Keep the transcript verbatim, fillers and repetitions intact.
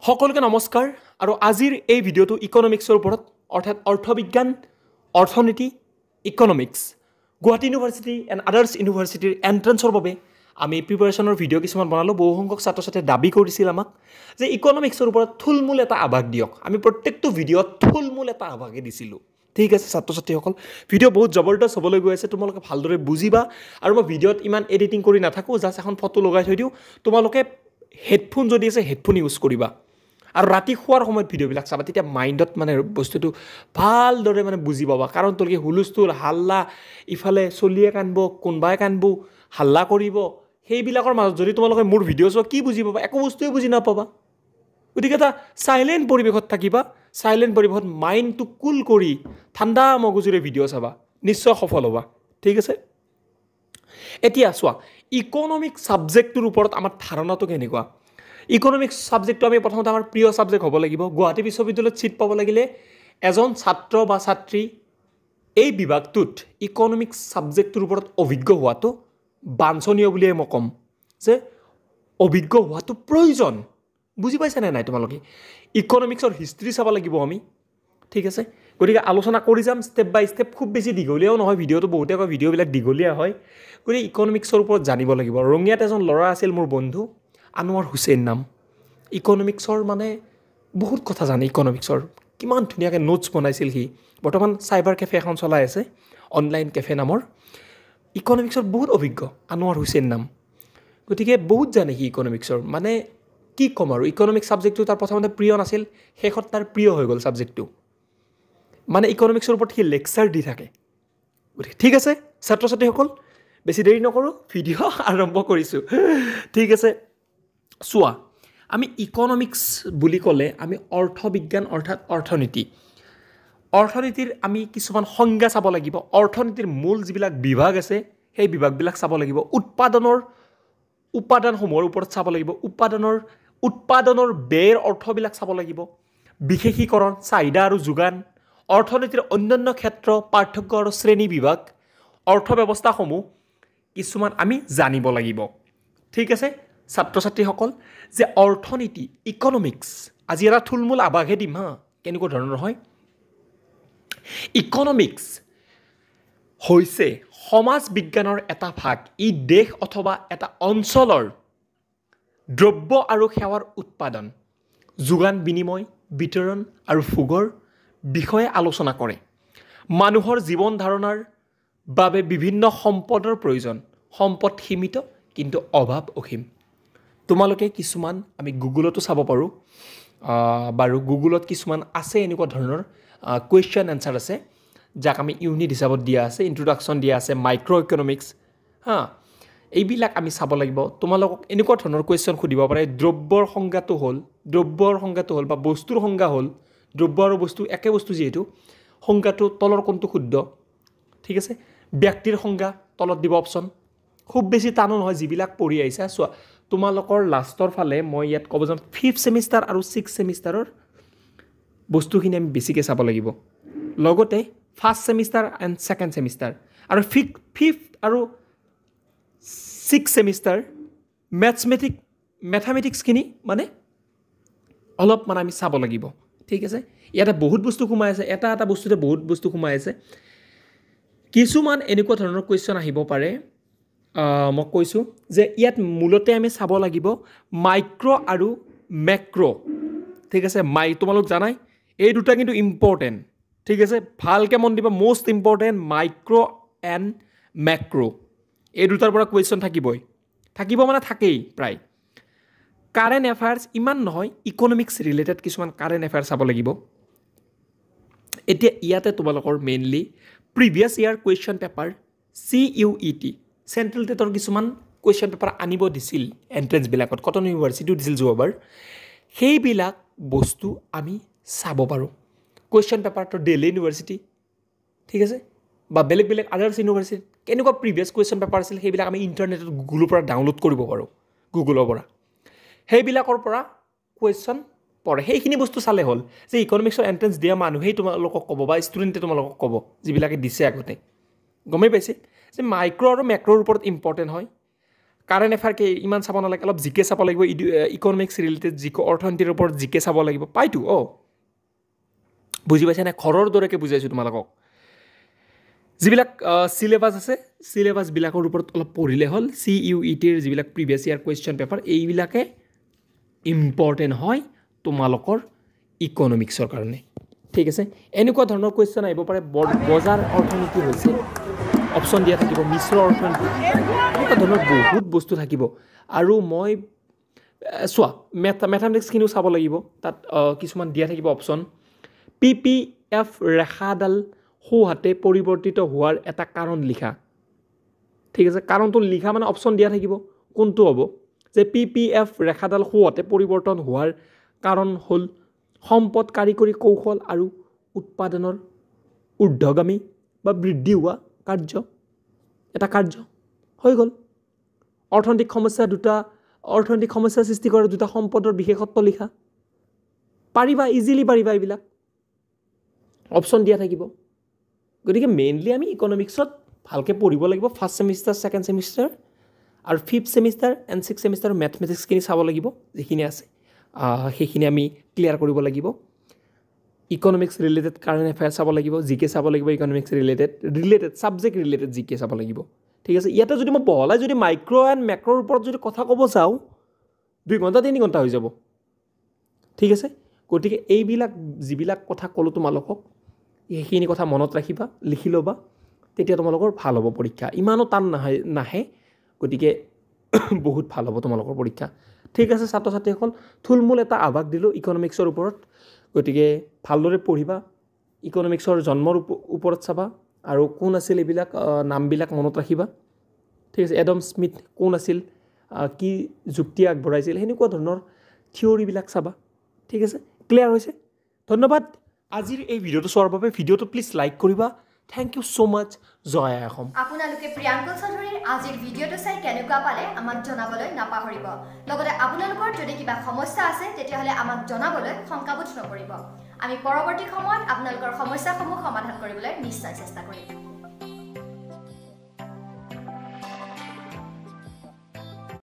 সকলকে নমস্কাৰ আৰু আজিৰ এই ভিডিঅটো ইকনমিক্সৰ ওপৰত অৰ্থাৎ অৰ্থবিজ্ঞান অৰ্থনীতি economics Guwahati university and others ইউনিভাৰ্চিটিৰ এণ্ট্ৰেন্সৰ বাবে আমি প্ৰিপাৰেশ্যনৰ ভিডিঅ' কিছুমান বনালোঁ। বহু সংখ্যক ছাত্ৰ ছাত্ৰীয়ে দাবী কৰিছিল আমাক যে ইকনমিক্সৰ ওপৰত থুলমূল এটা আভাস দিয়ক। আমি প্ৰত্যেকটো ভিডিঅ'ত থুলমূল এটা আভাসে দিছিলোঁ। ঠিক আছে ছাত্ৰ ছাত্ৰীসকল, ভিডিঅ' বহুত জবৰদস্ত হ'বলৈ গৈ আছে, তোমালোকে ভালদৰে বুজিবা। আৰু মই ভিডিঅ'ত ইমান এডিটিং কৰি নাথাকোঁ, জাষ্ট এখন ফটো লগাই থৈ দিওঁ। তোমালোকে হেডফোন যদি আছে হেডফোন ইউজ কৰিবা আৰু ৰাতি শোৱাৰ সময়ত ভিডিঅ'বিলাক চাবা, তেতিয়া মাইণ্ডত মানে বস্তুটো ভালদৰে মানে বুজি পাবা। কাৰণ তোমালোকে হুলস্থুল হাল্লা, ইফালে চলিয়ে কান্দিব, কোনোবাই কান্দিব, হাল্লা কৰিব, সেইবিলাকৰ মাজত যদি তোমালোকে মোৰ ভিডিঅ' চোৱা কি বুজি পাবা? একো বস্তুৱে বুজি নাপাবা। গতিকে এটা চাইলেণ্ট পৰিৱেশত থাকিবা, চাইলেণ্ট পৰিৱেশত মাইণ্ডটো কুল কৰি ঠাণ্ডা মগজুৰে ভিডিঅ' চাবা, নিশ্চয় সফল হ'বা। ঠিক আছে, এতিয়া চোৱা ইকনমিক্স ছাবজেক্টটোৰ ওপৰত আমাৰ ধাৰণাটো কেনেকুৱা। ইকনমিক্স ছাবজেক্টটো আমি প্ৰথমতে আমাৰ প্ৰিয় ছাবজেক্ট হ'ব লাগিব। গুৱাহাটী বিশ্ববিদ্যালয়ত ছিট পাব লাগিলে এজন ছাত্ৰ বা ছাত্ৰী এই বিভাগটোত ইকনমিক্স ছাবজেক্টটোৰ ওপৰত অভিজ্ঞ হোৱাটো বাঞ্ছনীয় বুলিয়ে মই ক'ম, যে অভিজ্ঞ হোৱাটো প্ৰয়োজন। বুজি পাইছানে নাই তোমালোকে? ইকনমিক্সৰ হিষ্ট্ৰী চাব লাগিব আমি। ঠিক আছে, গতিকে আলোচনা কৰি যাম ষ্টেপ বাই ষ্টেপ। খুব বেছি দীঘলীয়াও নহয় ভিডিঅ'টো, বহুতে কয় ভিডিঅ'বিলাক দীঘলীয়া হয়। গতিকে ইকনমিক্সৰ ওপৰত জানিব লাগিব। ৰঙিয়াত এজন ল'ৰা আছিল মোৰ বন্ধু, আনোৱাৰ হুছেইন নাম। ইকনমিক্সৰ মানে বহুত কথা জানে, ইকনমিক্সৰ কিমান ধুনীয়াকৈ নোটছ বনাইছিল সি। বৰ্তমান চাইবাৰ কেফে এখন চলাই আছে, অনলাইন কেফে নামৰ। ইকনমিক্সৰ বহুত অভিজ্ঞ, আনোৱাৰ হুছেইন নাম। গতিকে বহুত জানে সি ইকনমিক্সৰ। মানে কি ক'ম আৰু, ইকনমিক্স ছাবজেক্টটো তাৰ প্ৰথমতে প্ৰিয় নাছিল, শেষত তাৰ প্ৰিয় হৈ গ'ল ছাবজেক্টটো। মানে ইকনমিক্সৰ ওপৰত সি লেকচাৰ দি থাকে। গতিকে ঠিক আছে ছাত্ৰ ছাত্ৰীসকল, বেছি দেৰি নকৰোঁ, ভিডিঅ' আৰম্ভ কৰিছোঁ। ঠিক আছে, চোৱা আমি ইকনমিক্স বুলি ক'লে আমি অৰ্থবিজ্ঞান অৰ্থাৎ অৰ্থনীতি, অৰ্থনীতিৰ আমি কিছুমান সংজ্ঞা চাব লাগিব। অৰ্থনীতিৰ মূল যিবিলাক বিভাগ আছে সেই বিভাগবিলাক চাব লাগিব। উৎপাদনৰ উপাদানসমূহৰ ওপৰত চাব লাগিব। উৎপাদনৰ উৎপাদনৰ ব্যয়ৰ অৰ্থবিলাক চাব লাগিব। বিশেষীকৰণ, চাহিদা আৰু যোগান, অৰ্থনীতিৰ অন্যান্য ক্ষেত্ৰ, পাৰ্থক্য আৰু শ্ৰেণী বিভাগ, অৰ্থ ব্যৱস্থাসমূহ কিছুমান আমি জানিব লাগিব। ঠিক আছে ছাত্ৰ ছাত্ৰীসকল, যে অৰ্থনীতি ইকনমিক্স আজি এটা থুলমূল আভাসহে দিম হা, কেনেকুৱা ধৰণৰ হয়। ইকনমিক্স হৈছে সমাজ বিজ্ঞানৰ এটা ভাগ। ই দেশ অথবা এটা অঞ্চলৰ দ্ৰব্য আৰু সেৱাৰ উৎপাদন, যোগান বিনিময়, বিতৰণ আৰু ভোগৰ বিষয়ে আলোচনা কৰে। মানুহৰ জীৱন ধাৰণৰ বাবে বিভিন্ন সম্পদৰ প্ৰয়োজন। সম্পদ সীমিত কিন্তু অভাৱ অসীম। তোমালোকে কিছুমান আমি গুগলতো চাব পাৰোঁ, বাৰু গুগলত কিছুমান আছে এনেকুৱা ধৰণৰ কুৱেশ্যন এনচাৰ আছে, যাক আমি ইউনিট হিচাপত দিয়া আছে, ইন্ট্ৰডাকশ্যন দিয়া আছে, মাইক্ৰ' ইকনমিক্স হা, এইবিলাক আমি চাব লাগিব। তোমালোকক এনেকুৱা ধৰণৰ কুৱেশ্যন সুধিব পাৰে, দ্ৰব্যৰ সংজ্ঞাটো হ'ল দ্ৰব্যৰ সংজ্ঞাটো হ'ল বা বস্তুৰ সংজ্ঞা হ'ল, দ্ৰব্য আৰু বস্তু একে বস্তু যিহেতু, সংজ্ঞাটো তলৰ কোনটো শুদ্ধ। ঠিক আছে, ব্যক্তিৰ সংজ্ঞা তলত দিব অপশ্যন। খুব বেছি টানো নহয়, যিবিলাক পঢ়ি আহিছা চোৱা। তোমালোকৰ লাষ্টৰ ফালে মই ইয়াত ক'ব যাম ফিফ্থ ছেমিষ্টাৰ আৰু ছিক্স ছেমিষ্টাৰৰ বস্তুখিনি আমি বেছিকৈ চাব লাগিব। লগতে first semester and second semester আৰু ফিফ ফিফ্থ আৰু ছিক্স ছেমিষ্টাৰ মেথমেটিক মেথামেটিক্সখিনি মানে অলপ মানে আমি চাব লাগিব। ঠিক আছে, ইয়াতে বহুত বস্তু সোমাই আছে, এটা এটা বস্তুতে বহুত বস্তু সোমাই আছে। কিছুমান এনেকুৱা ধৰণৰ কুৱেশ্যন আহিব পাৰে, মই কৈছোঁ যে ইয়াত মূলতে আমি চাব লাগিব মাইক্ৰ' আৰু মেক্ৰ'। ঠিক আছে, মাই তোমালোক জানাই এই দুটা কিন্তু ইম্পৰ্টেণ্ট। ঠিক আছে, ভালকৈ মন দিবা, most important micro' and macro'. এই দুটাৰ পৰা কুৱেশ্যন থাকিবই, থাকিব মানে থাকেই প্ৰায়। কাৰেণ্ট এফেয়াৰ্ছ ইমান নহয়, ইকনমিক্স ৰিলেটেড কিছুমান কাৰেণ্ট এফেয়াৰ্ছ চাব লাগিব। এতিয়া ইয়াতে তোমালোকৰ mainly previous year question paper C U E T central টেটৰ কিছুমান কুৱেশ্যন পেপাৰ আনিব দিছিল এণ্ট্ৰেন্সবিলাকত, কটন ইউনিভাৰ্চিটিও দিছিল যোৱাবাৰ। সেইবিলাক বস্তু আমি চাব পাৰোঁ। কুৱেশ্যন পেপাৰটো দিল্লী ইউনিভাৰ্চিটি, ঠিক আছে, বা বেলেগ বেলেগ আদাৰ্ছ ইউনিভাৰ্চিটিত কেনেকুৱা প্ৰিভিয়াছ কুৱেশ্যন পেপাৰ আছিল, সেইবিলাক আমি ইণ্টাৰনেটত গুগলৰ পৰা ডাউনলোড কৰিব পাৰোঁ, গুগলৰ পৰা। সেইবিলাকৰ পৰা কুৱেশ্যন পঢ়ে, সেইখিনি বস্তু চালে হ'ল। যে ইকনমিক্সৰ এণ্ট্ৰেন্স দিয়া মানুহেই তোমালোকক ক'ব বা ষ্টুডেণ্টে তোমালোকক ক'ব, যিবিলাকে দিছে আগতে, গমেই পাইছে যে মাইক্ৰ' আৰু মেক্ৰ'ৰ ওপৰত ইম্পৰ্টেণ্ট হয়। কাৰেণ্ট এফেয়াৰকে ইমান চাব নালাগে অলপ জিকে চাব লাগিব ইকনমিক্স ৰিলেটেড জিকে অৰ্থনীতিৰ ওপৰত জিকে চাব লাগিব পাইতো অঁ বুজি পাইছে নে ঘৰৰ দৰেকৈ বুজাইছোঁ তোমালোকক যিবিলাক চিলেবাছ আছে চিলেবাছবিলাকৰ ওপৰত অলপ পঢ়িলে হ'ল চি ইউ ই টিৰ যিবিলাক প্ৰিভিয়াছ ইয়াৰ কুৱেশ্যন পেপাৰ এইবিলাকে ইম্পৰ্টেণ্ট হয় তোমালোকৰ ইকনমিক্সৰ কাৰণে ঠিক আছে এনেকুৱা ধৰণৰ কুৱেশ্যন আহিব পাৰে বজাৰ অৰ্থনীতি হৈছে অপশ্যন দিয়া থাকিব মিশ্ৰ অৰ্থনীতি এনেকুৱা ধৰণৰ বহুত বস্তু থাকিব আৰু মই চোৱা মেথ মেথামেটিক্সখিনিও চাব লাগিব তাত কিছুমান দিয়া থাকিব অপশ্যন পি পি এফ ৰেখাডাল সোঁহাতে পৰিৱৰ্তিত হোৱাৰ এটা কাৰণ লিখা ঠিক আছে কাৰণটো লিখা মানে অপশ্যন দিয়া থাকিব কোনটো হ'ব যে পি পি এফ ৰেখাডাল সোঁহাতে পৰিৱৰ্তন হোৱাৰ কাৰণ হ'ল সম্পদ কাৰিকৰী কৌশল আৰু উৎপাদনৰ ঊৰ্ধ্বগামী বা বৃদ্ধি হোৱা কাৰ্য এটা কাৰ্য হৈ গ'ল অৰ্থনৈতিক সমস্যা দুটা অৰ্থনৈতিক সমস্যা সৃষ্টি কৰা দুটা সম্পদৰ বিশেষত্ব লিখা পাৰিবা ইজিলি পাৰিবা এইবিলাক অপশ্যন দিয়া থাকিব গতিকে মেইনলি আমি ইকনমিক্সত ভালকৈ পঢ়িব লাগিব ফাৰ্ষ্ট ছেমিষ্টাৰ ছেকেণ্ড ছেমিষ্টাৰ আৰু fifth semester and six semester মেথমেটিক্সখিনি চাব লাগিব যিখিনি আছে সেইখিনি আমি ক্লিয়াৰ কৰিব লাগিব ইকনমিক্স ৰিলেটেড কাৰেণ্ট এফেয়াৰ চাব লাগিব জি কে চাব লাগিব economics related related subject related G K চাব লাগিব ঠিক আছে ইয়াতে যদি মই বহলাই যদি মাইক্ৰ' এণ্ড মেক্ৰ'ৰ ওপৰত যদি কথা ক'ব চাওঁ দুই ঘণ্টা তিনি ঘণ্টা হৈ যাব ঠিক আছে গতিকে এইবিলাক যিবিলাক কথা ক'লোঁ তোমালোকক সেইখিনি কথা মনত ৰাখিবা লিখি ল'বা তেতিয়া তোমালোকৰ ভাল হ'ব পৰীক্ষা ইমানো টান নাহে নাহে গতিকে বহুত ভাল হ'ব তোমালোকৰ পৰীক্ষা ঠিক আছে ছাত্ৰ ছাত্ৰীসকল থুলমূল এটা আভাস দিলোঁ ইকনমিক্সৰ ওপৰত গতিকে ভালদৰে পঢ়িবা ইকনমিক্সৰ জন্মৰ ওপৰত চাবা আৰু কোন আছিল এইবিলাক নামবিলাক মনত ৰাখিবা ঠিক আছে এডম স্মিথ কোন আছিল কি যুক্তি আগবঢ়াইছিল সেনেকুৱা ধৰণৰ থিয়ৰিবিলাক চাবা ঠিক আছে ক্লিয়াৰ হৈছে ধন্যবাদ আজিৰ এই ভিডিঅ'টো চোৱাৰ বাবে ভিডিঅ'টো প্লিজ লাইক কৰিবা থেংক ইউ ছ' মাছ জয় আই অসম আপোনালোকে প্ৰিয়াংকু চৌধুৰীৰ আজিৰ ভিডিঅ'টো চাই কেনেকুৱা পালে আমাক জনাবলৈ নাপাহৰিব লগতে আপোনালোকৰ যদি কিবা সমস্যা আছে তেতিয়াহ'লে আমাক জনাবলৈ শংকাবোধ নকৰিব আমি পৰৱৰ্তী সময়ত আপোনালোকৰ সমস্যাসমূহ সমাধান কৰিবলৈ নিশ্চয় চেষ্টা কৰিম